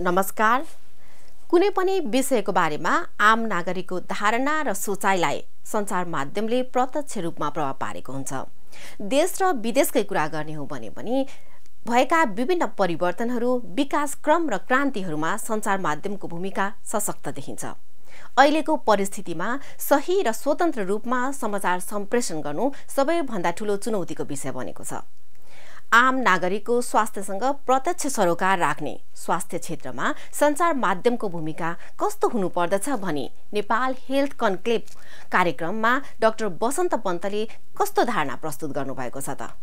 नमस्कार। कुनै पनि विषयको बारेमा आम नागरिकको धारणा र सोचाइलाई सञ्चार माध्यमले प्रत्यक्ष रूपमा प्रभाव पारेको हुन्छ। देश र विदेशकै कुरा गर्ने हो भने पनि भएका विभिन्न परिवर्तनहरू, विकास क्रम र क्रान्तिहरूमा सञ्चार माध्यमको भूमिका सशक्त देखिन्छ। अहिलेको परिस्थितिमा सही र स्वतन्त्र रूपमा समाचार सम्प्रेषण गर्नु सबैभन्दा ठूलो चुनौतीको विषय बनेको छ। आम नागरिकको स्वास्थ्यसँग प्रत्यक्ष सरोकार राख्ने स्वास्थ्य क्षेत्रमा सञ्चार माध्यमको भूमिका कस्तो हुनुपर्दछ भनी नेपाल हेल्थ कन्क्लेभ कार्यक्रममा डाक्टर बसन्त पन्तले कस्तो धारणा प्रस्तुत गर्नुभएको छ त?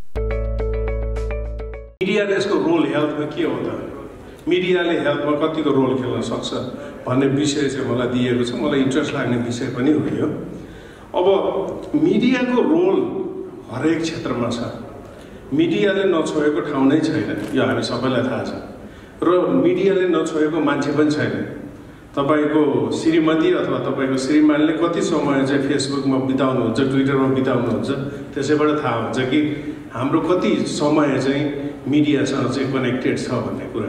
मिडियाले यसको रोल हेल्थमा के हो त? मिडियाले हेल्थमा कतिको रोल खेल्न सक्छ भन्ने विषय चाहिँ मलाई दिएको छ। मलाई इन्ट्रेस्ट लाग्ने विषय पनि हो यो। अब मिडियाको रोल हरेक क्षेत्रमा छ। मिडियाले नछोएको ठाउँ नै छैन, यो हामी सबैलाई थाहा छ। र मिडियाले नछोएको मान्छे पनि छैन। तपाईको श्रीमती अथवा तपाईको श्रीमानले कति समय चाहिँ फेसबुकमा बिताउनुहुन्छ, ट्विटरमा बिताउनुहुन्छ, त्यसैबाट थाहा हुन्छ कि हाम्रो कति समय चाहिँ मिडियासँग चाहिँ कनेक्टेड छ भन्ने कुरा।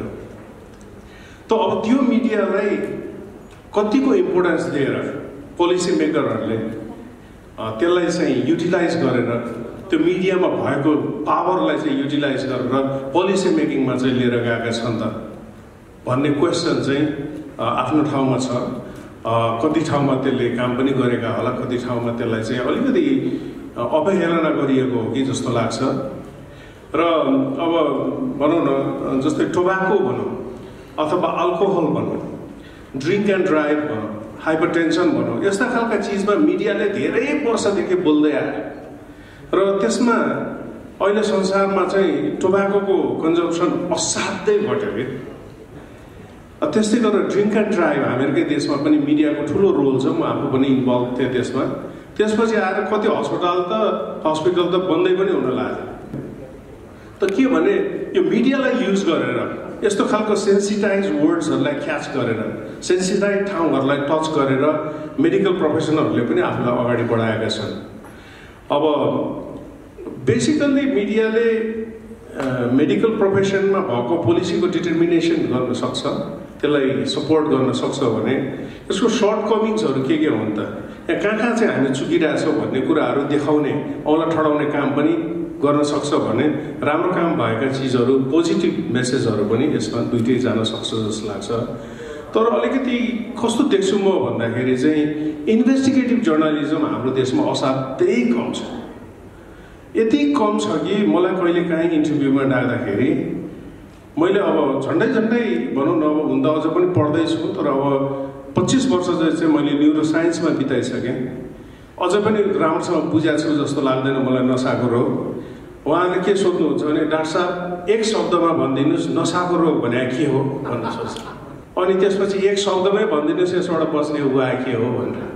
त अब त्यो मिडियालाई कतिको इम्पोर्टेन्स दिएर पोलिसी मेकरहरूले त्यसलाई चाहिँ युटिलाइज गरेर त्यो मिडियामा भएको पावरलाई चाहिँ युटिलाइज गरेर पोलिसी मेकिङमा चाहिँ लिएर गएका छन् त भन्ने क्वेसन चाहिँ आफ्नो ठाउँमा छ। कति ठाउँमा त्यसले काम पनि गरेका होला, कति ठाउँमा त्यसलाई चाहिँ अलिकति अवहेलना गरिएको हो कि जस्तो लाग्छ। र अब भनौँ न, जस्तै टोबाको भनौँ अथवा अल्कोहल भनौँ, ड्रिङ्क एन्ड ड्राइभ भनौँ, हाइपरटेन्सन भनौँ, यस्ता खालका चिजमा मिडियाले धेरै वर्षदेखि बोल्दै आयो। र त्यसमा अहिले संसारमा चाहिँ टोबाको कन्जम्सन असाध्यै घट्यो कि। त्यस्तै गरेर ड्रिङ्क एन्ड ड्राइभ हामीहरूकै देशमा पनि मिडियाको ठुलो रोल छ। म आफू पनि इन्भल्भ थिएँ त्यसमा। त्यसपछि आएर कति हस्पिटल त बन्दै पनि हुन लाग्यो। त के भने यो मिडियालाई युज गरेर यस्तो खालको सेन्सिटाइज वर्ड्सहरूलाई क्याच गरेर, सेन्सिटाइज ठाउँहरूलाई टच गरेर मेडिकल प्रोफेसनलहरूले पनि आफूलाई अगाडि बढाएका छन्। अब बेसिकल्ली मिडियाले मेडिकल प्रोफेसनमा भएको पोलिसीको डिटर्मिनेसन गर्न सक्छ, त्यसलाई सपोर्ट गर्न सक्छ भने यसको सर्ट कमिङ्सहरू के हुन् त? यहाँ कहाँ चाहिँ हामी चुकिरहेछौँ भन्ने कुराहरू देखाउने, औँला ठडाउने काम पनि गर्न सक्छ भने राम्रो काम भएका चिजहरू, पोजिटिभ मेसेजहरू पनि यसमा दुइटै जान सक्छ जस्तो लाग्छ। तर अलिकति कस्तो देख्छु म भन्दाखेरि चाहिँ इन्भेस्टिगेटिभ जर्नलिजम हाम्रो देशमा असाध्यै कम छ। यति कम छ कि मलाई कहिले काहीँ इन्टरभ्यूमा डाक्दाखेरि मैले अब झन्डै भनौँ न, अब हुन त अझ पनि पढ्दैछु, तर अब 25 वर्ष चाहिँ मैले न्युरोसाइन्समा बिताइसकेँ। अझ पनि राम्रोसँग बुझाएको छु जस्तो लाग्दैन मलाई नसाको रोग। उहाँले के सोध्नुहुन्छ भने, डाक्टर साहब एक शब्दमा भनिदिनुहोस् नसाको रोग भने के हो भन्न सोच्छ। अनि त्यसपछि एक शब्दमै भनिदिनुहोस् यसबाट बस्ने उपाय के हो भनेर।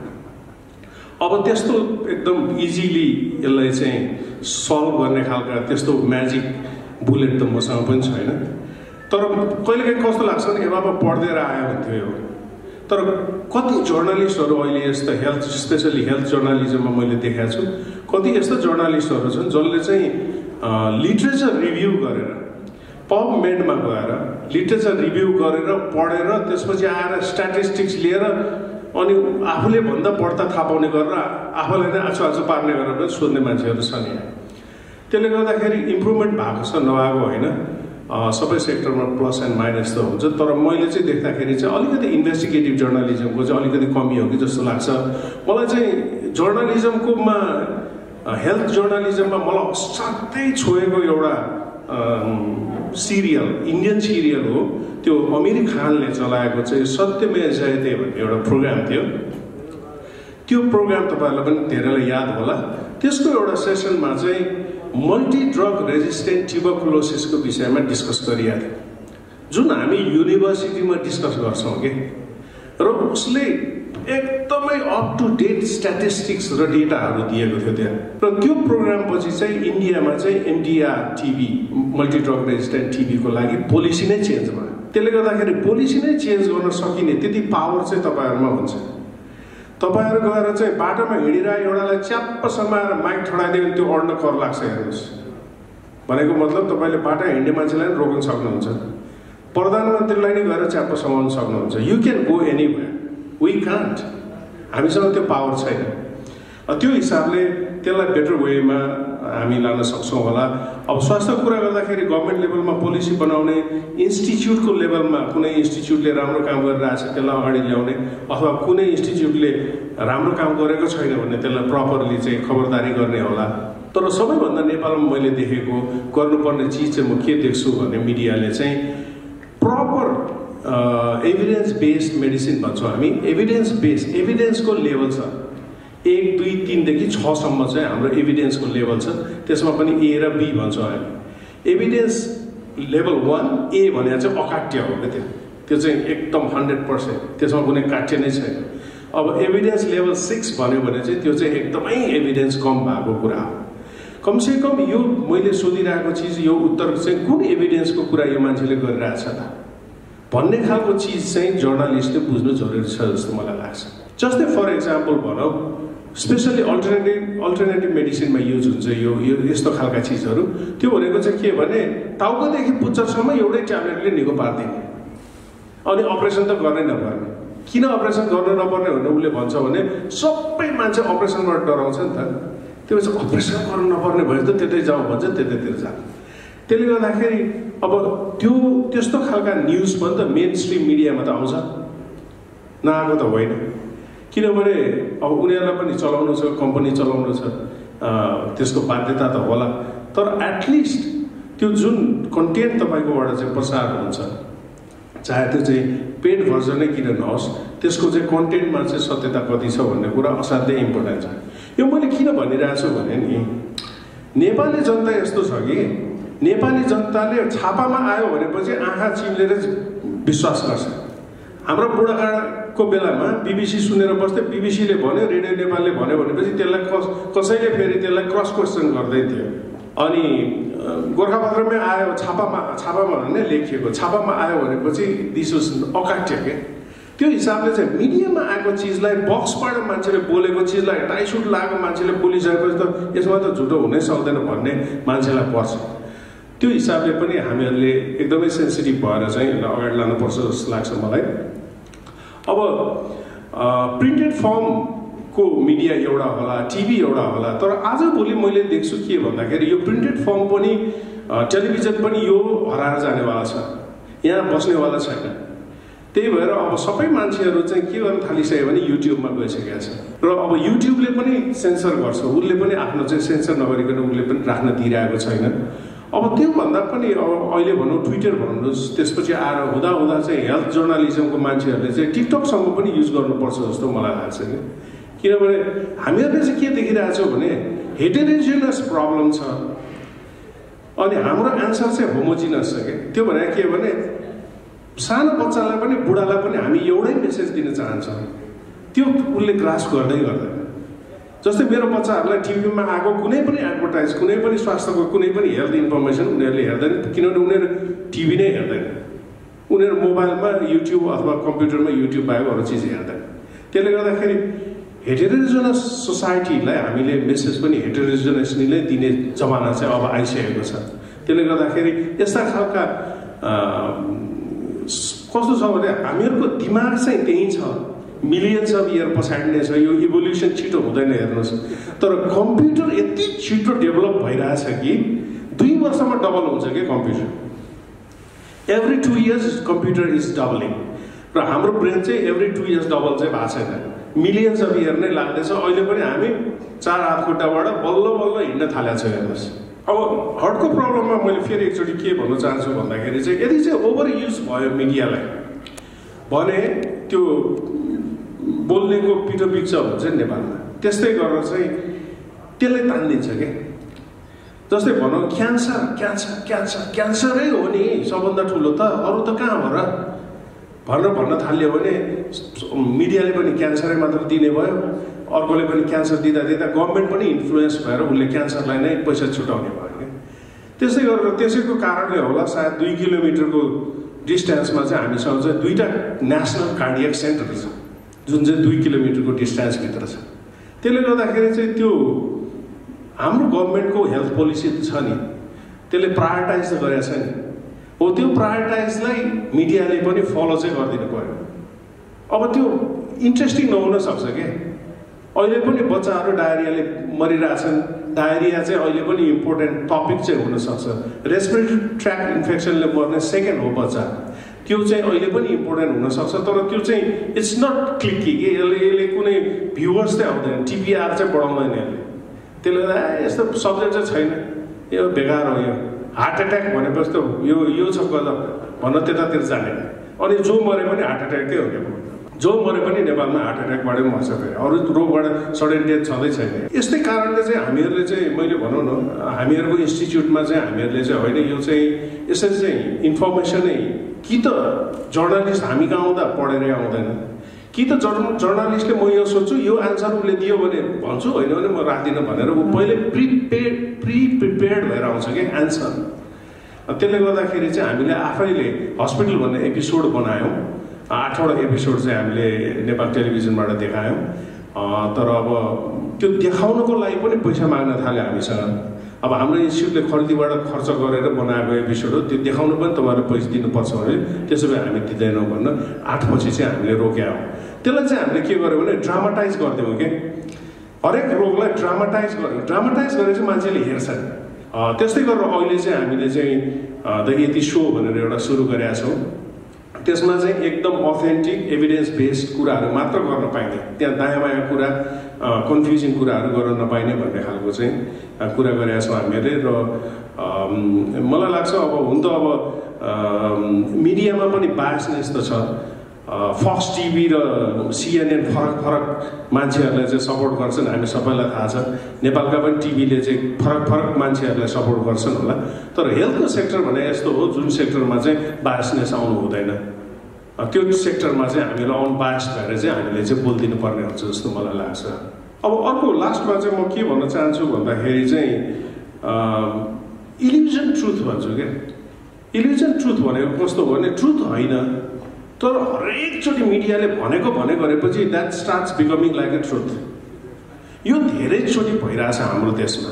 अब त्यस्तो एकदम इजिली यसलाई चाहिँ सल्भ गर्ने खालका त्यस्तो म्याजिक बुलेट त मसँग पनि छैन। तर कहिलेकाहीँ कस्तो लाग्छ भने एबामा पढ्दै आयो भन्थ्यो यो। तर कति जर्नलिस्टहरू अहिले यस्तो हेल्थ, स्पेसली हेल्थ जर्नलिजममा मैले देखाएको छु, कति यस्तो जर्नलिस्टहरू छन् जसले चाहिँ लिट्रेचर रिभ्यू गरेर पबमेडमा गएर लिट्रेचर रिभ्यू गरेर पढेर त्यसपछि आएर स्ट्याटिस्टिक्स लिएर अनि आफूले भन्दा बढ्ता थाहा पाउने गरेर आफूलाई नै आँचो पार्ने गरेर पनि सोध्ने मान्छेहरू छन् यहाँ। त्यसले गर्दाखेरि इम्प्रुभमेन्ट भएको छ, नभएको होइन। सबै सेक्टरमा प्लस एन्ड माइनस त हुन्छ। तर मैले चाहिँ देख्दाखेरि चाहिँ अलिकति इन्भेस्टिगेटिभ जर्नलिजमको चाहिँ अलिकति कमी हो कि जस्तो लाग्छ मलाई। चाहिँ जर्नलिजमकोमा, हेल्थ जर्नलिजममा मलाई असाध्यै छोएको एउटा सिरियल, इन्डियन सिरियल हो, त्यो अमिर खानले चलाएको चाहिँ सत्यमेव जयते भन्ने एउटा प्रोग्राम थियो। त्यो प्रोग्राम तपाईँहरूलाई पनि धेरैलाई याद होला। त्यसको एउटा सेसनमा चाहिँ मल्टी ड्रग रेजिस्टेन्ट ट्युबरकुलोसिसको विषयमा डिस्कस गरिएको थियो, जुन हामी युनिभर्सिटीमा डिस्कस गर्छौँ कि। र उसले एकदमै अप टु डेट स्ट्याटिस्टिक्स र डेटाहरू दिएको थियो त्यहाँ। र त्यो प्रोग्रामपछि चाहिँ इन्डियामा चाहिँ MDR TB, multi drug resistant टिबीको लागि पोलिसी नै चेन्ज भयो। त्यसले गर्दाखेरि पोलिसी नै चेन्ज गर्न सकिने त्यति पावर चाहिँ तपाईँहरूमा हुन्छ। तपाईँहरू गएर चाहिँ बाटोमा हिँडिरहेको एउटालाई च्याप्प समाएर माइक ठडाइदियो भने त्यो अड्न कर लाग्छ। हेर्नुहोस्, भनेको मतलब तपाईँले बाटो हिँड्ने मान्छेलाई रोक्न सक्नुहुन्छ। प्रधानमन्त्रीलाई नै गएर च्याप्प समाउन सक्नुहुन्छ। You can go anywhere, we can't, हामीसँग त्यो पावर छैन। त्यो हिसाबले त्यसलाई बेटर वेमा हामी लान सक्छौँ होला। अब स्वास्थ्यको कुरा गर्दाखेरि गभर्मेन्ट लेभलमा पोलिसी बनाउने, इन्स्टिच्युटको लेभलमा कुनै इन्स्टिच्युटले राम्रो काम गरिरहेछ त्यसलाई अगाडि ल्याउने, अथवा कुनै इन्स्टिच्युटले राम्रो काम गरेको छैन भने त्यसलाई प्रपरली चाहिँ खबरदारी गर्ने होला। तर सबैभन्दा नेपालमा मैले देखेको गर्नुपर्ने चिज चाहिँ म के देख्छु भने मिडियाले चाहिँ प्रपर एभिडेन्स बेस्ड मेडिसिन भन्छौँ हामी। एभिडेन्स बेस्ड, एभिडेन्सको लेभल छ 1, 2, 3 देखि 6 सम्म चाहिँ हाम्रो एभिडेन्सको लेभल छ। त्यसमा पनि ए र बी भन्छौँ हामी। एभिडेन्स लेभल 1 ए भने चाहिँ अकाट्य हो क्या, त्यो चाहिँ एकदम 100%, त्यसमा कुनै काट्य नै छैन। अब एभिडेन्स लेभल 6 भन्यो भने चाहिँ त्यो चाहिँ एकदमै एभिडेन्स कम भएको कुरा हो। कमसेकम यो मैले सोधिरहेको चिज, यो उत्तर चाहिँ कुन एभिडेन्सको कुरा यो मान्छेले गरिरहेछ त भन्ने खालको चिज चाहिँ जर्नलिस्टले बुझ्नु जरुरी छ जस्तो मलाई लाग्छ। जस्तै फर इक्जाम्पल भनौँ, स्पेसली अल्टरनेटिभ मेडिसिनमा युज हुन्छ यो यस्तो खालका चिजहरू। त्यो भनेको चाहिँ के भने टाउकोदेखि पुच्छरसम्म एउटै ट्याब्लेटले निको पार्दिने, अनि अपरेसन त गर्नै नपर्ने। किन अपरेसन गर्न नपर्ने भनेर उसले भन्छ भने सबै मान्छे अपरेसनबाट डराउँछ नि त। त्यो भन्छ अपरेसन गर्नु नपर्ने भयो त त्यतै जाउँ भन्छ, त्यतैतिर जान्छ। त्यसले गर्दाखेरि अब त्यस्तो खालका न्युज पनि त मेन स्ट्रिम मिडियामा त आउँछ, नआएको त होइन। किनभने अब उनीहरूलाई पनि चलाउनु छ, कम्पनी चलाउनु छ, त्यसको बाध्यता त होला। तर एटलिस्ट त्यो जुन कन्टेन्ट तपाईँकोबाट चाहिँ प्रसार हुन्छ, चाहे त्यो चाहिँ पेड भर्जनै किन नहोस्, त्यसको चाहिँ कन्टेन्टमा चाहिँ सत्यता कति छ भन्ने कुरा असाध्यै इम्पोर्टेन्ट छ। यो मैले किन भनिरहेको छु भने नि, नेपाली जनता यस्तो छ कि नेपाली जनताले छापामा आयो भनेपछि आँखा चिम्लेर विश्वास गर्छ। हाम्रो बुढाकाको बेलामा बिबिसी सुनेर बस्थे, बिबिसीले भन्यो, रेडियो नेपालले भन्यो भनेपछि त्यसलाई कसैले फेरि त्यसलाई क्रस क्वेसन गर्दै थियो। अनि गोर्खापत्रमै आयो, छापामा भने लेखिएको, छापामा आयो भनेपछि दिस वाज अकाट्य के। त्यो हिसाबले चाहिँ मिडियामा आएको चिजलाई, बक्सबाट मान्छेले बोलेको चिजलाई टाइसुट लागेको मान्छेले बोलिसकेपछि त यसमा त झुटो हुनै सक्दैन भन्ने मान्छेलाई पर्छ। त्यो हिसाबले पनि हामीहरूले एकदमै सेन्सिटिभ भएर चाहिँ यसलाई अगाडि लानुपर्छ जस्तो लाग्छ मलाई। अब प्रिन्टेड फर्मको मिडिया एउटा होला, टिभी एउटा होला, तर आजभोलि मैले देख्छु के भन्दाखेरि यो प्रिन्टेड फर्म पनि टेलिभिजन पनि यो हराएर जानेवाला छ, यहाँ बस्नेवाला छैन। त्यही भएर अब सबै मान्छेहरू चाहिँ के गर्न थालिसक्यो भने युट्युबमा गइसकेको छ। र अब युट्युबले पनि सेन्सर गर्छ, उसले पनि आफ्नो चाहिँ सेन्सर नगरिकन उसले पनि राख्न दिइरहेको छैन। अब त्योभन्दा पनि अब अहिले भनौँ ट्विटर भन्नुहोस्, त्यसपछि आएर हुँदा चाहिँ हेल्थ जर्नलिजमको मान्छेहरूले चाहिँ टिकटकसम्म पनि युज गर्नुपर्छ जस्तो मलाई लाग्छ कि। किनभने हामीहरूले चाहिँ के देखिरहेछौँ भने हेटेरोजेनस प्रब्लम छ, अनि हाम्रो एन्सर चाहिँ होमोजिनस छ कि। त्यो भने के भने सानो बच्चालाई पनि बुढालाई पनि हामी एउटै मेसेज दिन चाहन्छौँ, त्यो उसले ग्रास्प गर्दैन। जस्तै मेरो बच्चाहरूलाई टिभीमा आएको कुनै पनि एडभर्टाइज, कुनै पनि स्वास्थ्यको कुनै पनि हेल्थ इन्फर्मेसन उनीहरूले हेर्दैन, किनभने उनीहरू टिभी नै हेर्दैन, उनीहरू मोबाइलमा युट्युब अथवा कम्प्युटरमा युट्युब बाहेक अरू चिज हेर्दैन। त्यसले गर्दाखेरि हेटेरोजेनस सोसाइटीलाई हामीले मेसेज पनि हेटेरोजेनसली नै दिने जमाना चाहिँ अब आइसकेको छ। त्यसले गर्दाखेरि यस्ता खालका कस्तो छ भने हामीहरूको दिमाग चाहिँ त्यही छ, मिलियन्स अफ इयर पछाडि नै छ, यो इभोल्युसन छिटो हुँदैन हेर्नुहोस्। तर कम्प्युटर यति छिटो डेभलप भइरहेछ कि 2 वर्षमा डबल हुन्छ कि computer. Every 2 years computer is doubling, र हाम्रो ब्रेन चाहिँ एभ्री 2 इयर्स डबल चाहिँ भएको छैन, मिलियन्स अफ इयर नै लाग्दैछ। अहिले पनि हामी 4 हात खुट्टाबाट बल्ल हिँड्न थालेको छ हेर्नुहोस्। अब हार्टको प्रब्लममा मैले फेरि एकचोटि के भन्न चाहन्छु भन्दाखेरि चाहिँ यदि चाहिँ ओभर युज भयो मिडियालाई भने त्यो बोल्नेको पिठो बिग्छ भन्छ नेपालमा, त्यस्तै गरेर चाहिँ त्यसले तानिदिन्छ क्या। जस्तै भनौँ क्यान्सरै हो नि सबभन्दा ठुलो त, अरू त कहाँ हो र भन्न थाल्यो भने मिडियाले पनि क्यान्सरै मात्र दिने भयो, अर्कोले पनि क्यान्सर दिँदा गभर्मेन्ट पनि इन्फ्लुएन्स भएर उसले क्यान्सरलाई नै पैसा छुटाउने भयो क्या। त्यसै गरेर त्यसैको कारणले होला सायद 2 किलोमिटरको डिस्टेन्समा चाहिँ हामीसँग चाहिँ 2टा नेसनल कार्डियक सेन्टर छ जुन चाहिँ 2 किलोमिटरको डिस्टेन्सभित्र छ। त्यसले गर्दाखेरि चाहिँ त्यो हाम्रो गभर्मेन्टको हेल्थ पोलिसी छ नि, त्यसले प्रायोरिटाइज त गरेको छ नि। हो त्यो प्रायोरिटाइजलाई मिडियाले पनि फलो चाहिँ गरिदिनु पर्यो। अब त्यो इन्ट्रेस्टिङ नहुन सक्छ क्या। अहिले पनि बच्चाहरू डायरियाले मरिरहेछन्। डायरिया चाहिँ अहिले पनि इम्पोर्टेन्ट टपिक चाहिँ हुनसक्छ। रेस्पिरेटरी ट्र्याक इन्फेक्सनले मर्ने सेकेन्ड हो बच्चा, त्यो चाहिँ अहिले पनि इम्पोर्टेन्ट हुनसक्छ। तर त्यो चाहिँ इट्स नट क्लिकी कि यसले कुनै भ्युवर्स चाहिँ आउँदैन, टिपिआर चाहिँ बढाउँदैन यसले। त्यसले गर्दा यस्तो सब्जेक्ट चाहिँ छैन, यो बेकार हो। यो हार्ट एट्याक भनेपछि त यो छ गजब भन्न त्यतातिर जाने। अनि जो मरे पनि हार्ट एट्याकै हो क्या। जो मरे पनि नेपालमा हार्ट एट्याकबाटै मर्छ, फेरि अरू रोगबाट सडन डेथ छँदै छैन। यस्तै कारणले चाहिँ हामीहरूले चाहिँ मैले भनौँ न, हामीहरूको इन्स्टिच्युटमा चाहिँ हामीहरूले चाहिँ होइन यो चाहिँ यसरी चाहिँ इन्फर्मेसनै कि त जर्नलिस्ट हामी कहाँ आउँदा पढेर आउँदैन, कि त जर्नलिस्टले म यो सोध्छु यो आन्सर उसले दियो भने भन्छु, होइन भने म राख्दिनँ भनेर ऊ पहिले प्रिपेयर्ड भएर आउँछ क्या एन्सर। त्यसले गर्दाखेरि चाहिँ हामीले आफैले हस्पिटल भन्ने एपिसोड बनायौँ। 8वटा एपिसोड चाहिँ हामीले नेपाल टेलिभिजनबाट देखायौँ। तर अब त्यो देखाउनको लागि पनि पैसा माग्न थाल्यो हामीसँग। अब हाम्रो इन्स्टिट्युटले खरिदीबाट खर्च गरेर बनाएको एपिसोड हो, त्यो देखाउनु पनि तपाईँहरूले पैसा दिनुपर्छ भने त्यसो भए हामी दिँदैनौँ भन्न 8 पछि चाहिँ हामीले रोक्यौँ। त्यसलाई चाहिँ हामीले के गर्यौँ भने ड्रामाटाइज गरिदियौँ कि हरेक रोगलाई ड्रामाटाइज गर्यौँ। ड्रामाटाइज गरेर चाहिँ मान्छेले हेर्छन्। त्यस्तै गरेर अहिले चाहिँ हामीले चाहिँ द यति सो भनेर एउटा सुरु गरेका छौँ। त्यसमा चाहिँ एकदम अथेन्टिक एभिडेन्स बेस्ड कुराहरू मात्र गर्न पाइने, त्यहाँ दायाँ बायाँ कुरा कन्फ्युजिङ कुराहरू गर्न नपाइने भन्ने खालको चाहिँ कुरा गरेका छौँ हामीले। र मलाई लाग्छ अब हुन त अब मिडियामा पनि बायसनेस त छ। फक्स टिभी र CNN फरक मान्छेहरूलाई चाहिँ सपोर्ट गर्छन्, हामी सबैलाई थाहा छ। नेपालका पनि टिभीले चाहिँ फरक मान्छेहरूलाई सपोर्ट गर्छन् होला। तर हेल्थको सेक्टर भने यस्तो हो जुन सेक्टरमा चाहिँ बायसनेस आउनु हुँदैन, त्यो सेक्टरमा चाहिँ हामीलाई अनबायस भएर चाहिँ हामीले चाहिँ बोलिदिनु पर्ने हुन्छ जस्तो मलाई लाग्छ। अब अर्को लास्टमा चाहिँ म के भन्न चाहन्छु भन्दाखेरि चाहिँ इल्युजन ट्रुथ भन्छु क्या। इल्युजन ट्रुथ भनेको कस्तो हो भने ट्रुथ होइन, तर हरेकचोटि मिडियाले भनेको गरेपछि that starts becoming like a truth. यो धेरैचोटि भइरहेछ हाम्रो देशमा।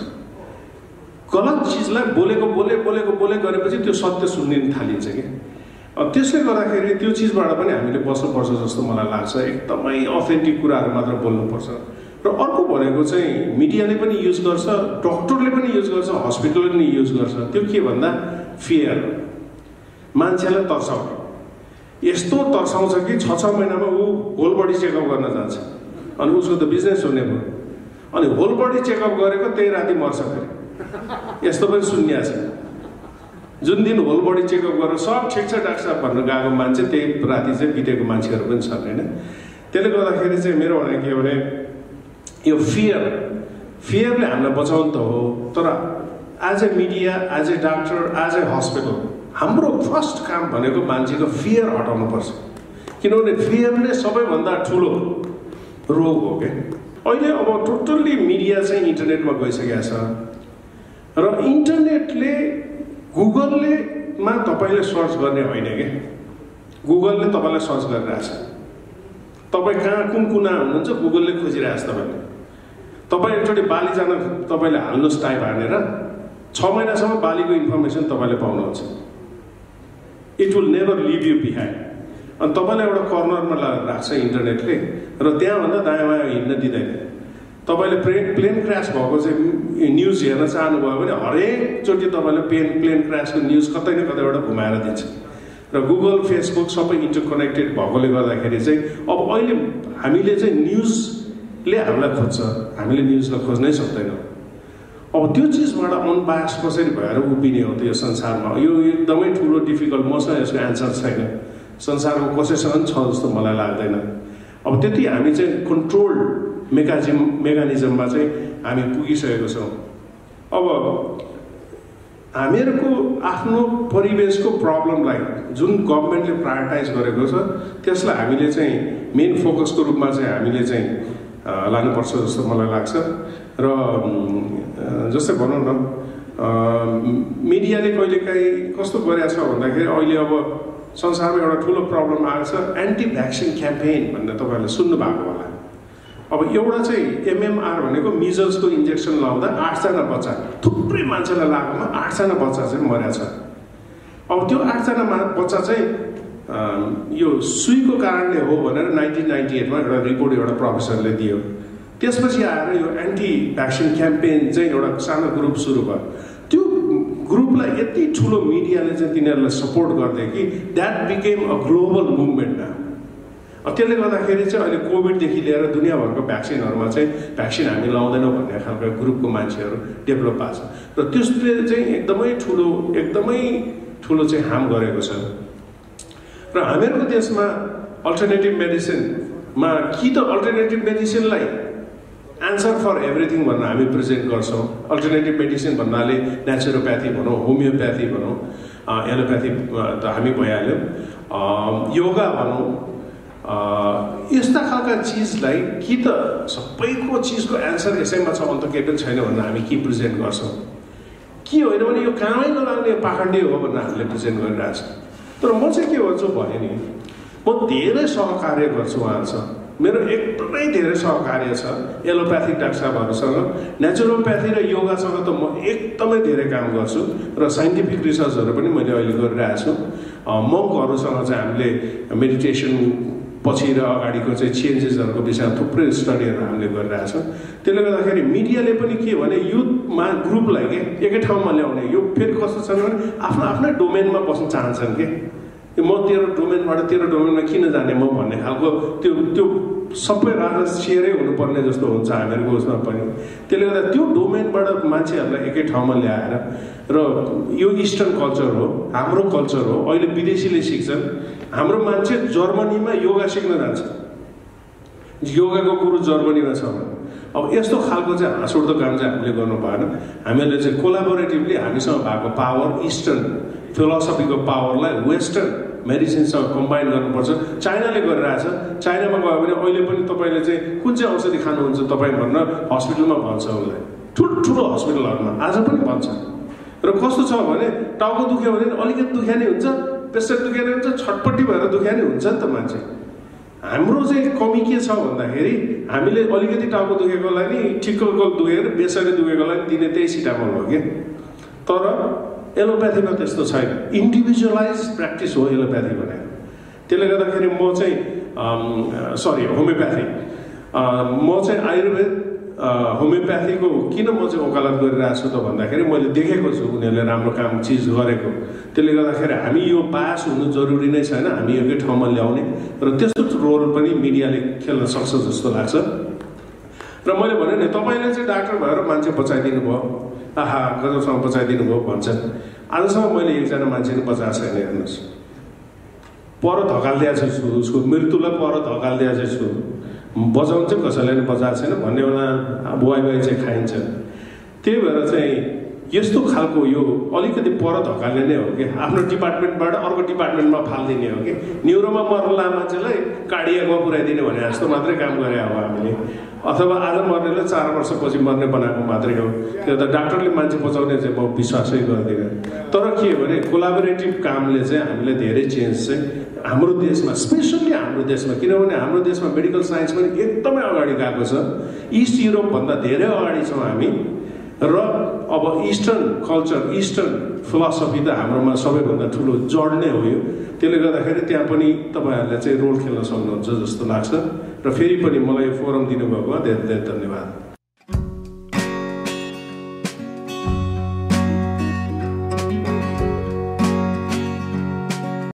गलत चिजलाई बोले गरेपछि त्यो सत्य सुन्ने थालिन्छ कि। त्यसले गर्दाखेरि त्यो चिजबाट पनि हामीले बस्नुपर्छ जस्तो मलाई लाग्छ। एकदमै अथेन्टिक कुराहरू मात्र बोल्नुपर्छ। र अर्को भनेको चाहिँ मिडियाले पनि युज गर्छ, डक्टरले पनि युज गर्छ, हस्पिटलले पनि युज गर्छ। त्यो के भन्दा फियर, मान्छेलाई तर्साउने। यस्तो तर्साउँछ कि 6 महिनामा ऊ होल बडी चेकअप गर्न जान्छ, अनि उसको त बिजनेस हुने भयो। अनि होल बडी चेकअप गरेको त्यही राति मर्छ फेरि, यस्तो पनि सुनिया छ। जुन दिन होल बडी चेकअप गरेर सब ठिक छ डाक्टर साहब भनेर गएको मान्छे त्यही राति चाहिँ बितेको मान्छेहरू पनि छन् होइन। त्यसले गर्दाखेरि चाहिँ मेरो भनाइ के हो भने यो फियरले हामीलाई बचाउनु त हो, तर as a media, as a doctor, as a hospital हाम्रो फर्स्ट काम भनेको मान्छेको फियर हटाउनुपर्छ। किनभने फियर नै सबैभन्दा ठुलो रोग हो क्या। अहिले अब टोटल्ली मिडिया चाहिँ इन्टरनेटमा गइसकेको छ र इन्टरनेटले गुगललेमा तपाईँले सर्च गर्ने होइन क्या। गुगलले तपाईँलाई सर्च गरिरहेछ। तपाईँ कहाँ कुन कुना हुनुहुन्छ गुगलले खोजिरहेछ तपाईँले। तपाईँ एकचोटि बाली जान तपाईँले हाल्नुहोस् टाइप हानेर 6 महिनासम्म बालीको इन्फर्मेसन तपाईँले पाउनुहुन्छ। It will never leave you behind. अनि तपाईँलाई एउटा कर्नरमा राख्छ इन्टरनेटले र त्यहाँभन्दा दायाँ बायाँ हिँड्न दिँदैन। तपाईँले प्लेन क्रास भएको चाहिँ न्युज हेर्न चाहनुभयो भने हरेकचोटि तपाईँले प्लेन क्रासको न्युज कतै न कतैबाट घुमाएर दिन्छ। र गुगल, फेसबुक सबै इन्टरकनेक्टेड भएकोले गर्दाखेरि चाहिँ अब अहिले हामीले चाहिँ न्युजले हामीलाई खोज्छ, हामीले न्युजलाई खोज्नै सक्दैनौँ। अब त्यो चिजबाट अनबायस कसरी भएर उभिने हो त यो संसारमा? यो एकदमै ठुलो डिफिकल्ट, मसँग यसको एन्सर छैन। संसारको कसैसँग पनि छ जस्तो मलाई लाग्दैन। अब त्यति हामी चाहिँ कन्ट्रोल्ड मेकानिजममा चाहिँ हामी पुगिसकेको छौँ। अब हामीहरूको आफ्नो परिवेशको प्रब्लमलाई जुन गभर्मेन्टले प्रायोरिटाइज गरेको छ त्यसलाई हामीले चाहिँ मेन फोकसको रूपमा चाहिँ हामीले चाहिँ लानुपर्छ जस्तो मलाई लाग्छ। र जस्तै भनौँ न मिडियाले कहिलेकाहीँ कस्तो गरेको छ भन्दाखेरि अहिले अब संसारमा एउटा ठुलो प्रब्लम आएको छ एन्टी भ्याक्सिन क्याम्पेन भन्ने तपाईँहरूले सुन्नु भएको होला। अब एउटा चाहिँ MMR भनेको मिजल्सको इन्जेक्सन लाउँदा 8 जना बच्चा, थुप्रै मान्छेलाई लागेकोमा 8 जना बच्चा चाहिँ मरेको छ। अब त्यो 8 जना बच्चा चाहिँ यो सुईको कारणले हो भनेर 1998 मा एउटा रिपोर्ट एउटा प्रोफेसरले दियो। त्यसपछि आएर यो एन्टी भ्याक्सिन क्याम्पेन चाहिँ एउटा सानो ग्रुप सुरु भयो। त्यो ग्रुपलाई यति ठुलो मिडियाले चाहिँ तिनीहरूलाई सपोर्ट गर्दै कि that became a global movement now. त्यसले गर्दाखेरि चाहिँ अहिले कोभिडदेखि लिएर दुनियाँभरको भ्याक्सिनहरूमा चाहिँ भ्याक्सिन हामी लाउँदैनौँ भन्ने खालको ग्रुपको मान्छेहरू डेभलप भएको छ र त्यसले चाहिँ एकदमै ठुलो चाहिँ हार्म गरेको छ। र हामीहरूको देशमा अल्टरनेटिभ मेडिसिनमा कि त अल्टरनेटिभ मेडिसिनलाई एन्सर फर एभ्रिथिङ भनेर हामी प्रेजेन्ट गर्छौँ। अल्टरनेटिभ मेडिसिन भन्नाले नेचुरोप्याथी भनौँ, होमियोप्याथी भनौँ, एलोप्याथी त हामी भइहाल्यौँ, योगा भनौँ, यस्ता खालका चिजलाई कि त सबैको चिजको एन्सर यसैमा छ अन्त केही पनि छैन भनेर हामी के प्रेजेन्ट गर्छौँ, के होइन भने यो कामै नलाग्ने पाखण्डे हो भनेर हामीले प्रेजेन्ट गरिरहेको छ। तर म चाहिँ के भन्छु भने नि म धेरै सहकार्य गर्छु उहाँहरूसँग। मेरो एकदमै धेरै सहकार्य छ एलोप्याथिक डाक्टर साहबहरूसँग। नेचुरोप्याथी र योगासँग त म एकदमै धेरै काम गर्छु र साइन्टिफिक रिसर्चहरू पनि मैले अहिले गरिरहेको छु। मङ्कहरूसँग चाहिँ हामीले मेडिटेसन पछि र अगाडिको चाहिँ चेन्जेसहरूको विषयमा थुप्रै स्टडीहरू हामीले गरिरहेछौँ। त्यसले गर्दाखेरि मिडियाले पनि के भने युथमा ग्रुपलाई के एकै ठाउँमा ल्याउने, यो फेरि कस्तो छ भने आफ्नो आफ्नै डोमेनमा बस्न चाहन्छन् कि म तेरो डोमेनबाट तेरो डोमेनमा किन जाने म भन्ने खालको त्यो सबै राजा सेयरै हुनुपर्ने जस्तो हुन्छ हामीहरूको उसमा पनि। त्यसले गर्दा त्यो डोमेनबाट मान्छेहरूलाई एकै ठाउँमा ल्याएर र यो इस्टर्न कल्चर हो, हाम्रो कल्चर हो। अहिले विदेशीले सिक्छन्, हाम्रो मान्छे जर्मनीमा योगा सिक्न जान्छ, योगाको गुरु जर्मनीमा छ भने। अब यस्तो खालको चाहिँ हाँसउठ्दो काम चाहिँ हामीले गर्नु भएन। हामीले चाहिँ कोलाबोरेटिभली हामीसँग भएको पावर, इस्टर्न फिलोसफीको पावरलाई वेस्टर्न मेडिसिनसँग कम्बाइन गर्नुपर्छ। चाइनाले गरिरहेछ। चाइनामा गयो भने अहिले पनि तपाईँले चाहिँ कुन चाहिँ औषधि खानुहुन्छ तपाईँ भनेर हस्पिटलमा भन्छ उसलाई, ठुल्ठुलो हस्पिटलहरूमा आज पनि भन्छ। र कस्तो छ भने टाउको दुख्यो भने अलिकति दुख्या नै हुन्छ, प्रेसर दुख्या नै हुन्छ, छटपट्टि भएर दुख्या नै हुन्छ नि त मान्छे। हाम्रो चाहिँ कमी के छ भन्दाखेरि हामीले अलिकति टाउको दुखेकोलाई नि ठिक्कको दुखेर बेसरी दुखेकोलाई दिने त्यही सिटामोल हो कि। तर एलोप्याथीमा त्यस्तो छैन, इन्डिभिजुअलाइज प्र्याक्टिस हो एलोप्याथी भने। त्यसले गर्दाखेरि म चाहिँ होमियोप्याथी म चाहिँ आयुर्वेद होमियोप्याथीको किन म चाहिँ वकालत गरिरहेको छु त भन्दाखेरि मैले देखेको छु उनीहरूले राम्रो काम चिज गरेको। त्यसले गर्दाखेरि हामी यो पास हुनु जरुरी नै छैन, हामी एकै ठाउँमा ल्याउने र त्यस्तो रोल पनि मिडियाले खेल्न सक्छ जस्तो लाग्छ। र मैले भने नि तपाईँले चाहिँ डाक्टर भएर मान्छे बचाइदिनु भयो, आहा गजबसँग बचाइदिनु भयो भन्छन्। आजसम्म मैले एकजना मान्छे पनि बचाएको छैन। हेर्नुहोस्, पर धकालिदिएको छु, उसको मृत्युलाई पर धकालिदिएको छु। बचाउनु चाहिँ कसैले पनि बचाएको छैन भन्ने बेला बुवाई चाहिँ खाइन्छ। त्यही भएर चाहिँ यस्तो खालको यो अलिकति पर धकाल्ने नै हो कि, आफ्नो डिपार्टमेन्टबाट अर्को डिपार्टमेन्टमा फालिदिने हो कि। न्युरोमा मर्ला मान्छेलाई कार्डियाकमा पुऱ्याइदिने भने जस्तो मात्रै काम गरे हो हामीले, अथवा आज मर्नेलाई 4 वर्षपछि मर्ने बनाएको मात्रै हो। त्यो त डाक्टरले मान्छे बचाउने चाहिँ म विश्वासै गर्दिनँ। तर के भने कोलाबोरेटिभ कामले चाहिँ हामीले धेरै चेन्ज चाहिँ हाम्रो देशमा, स्पेसल्ली हाम्रो देशमा, किनभने हाम्रो देशमा मेडिकल साइन्स पनि एकदमै अगाडि गएको छ। इस्ट युरोपभन्दा धेरै अगाडि छौँ हामी। र अब इस्टर्न कल्चर, इस्टर्न फिलोसफी त हाम्रोमा सबैभन्दा ठुलो जड नै हो यो। त्यसले गर्दाखेरि त्यहाँ पनि तपाईँहरूले चाहिँ रोल खेल्न सक्नुहुन्छ जस्तो लाग्छ। र फेरि पनि मलाई फोरम दिनुभएकोमा धेरै धेरै धन्यवाद।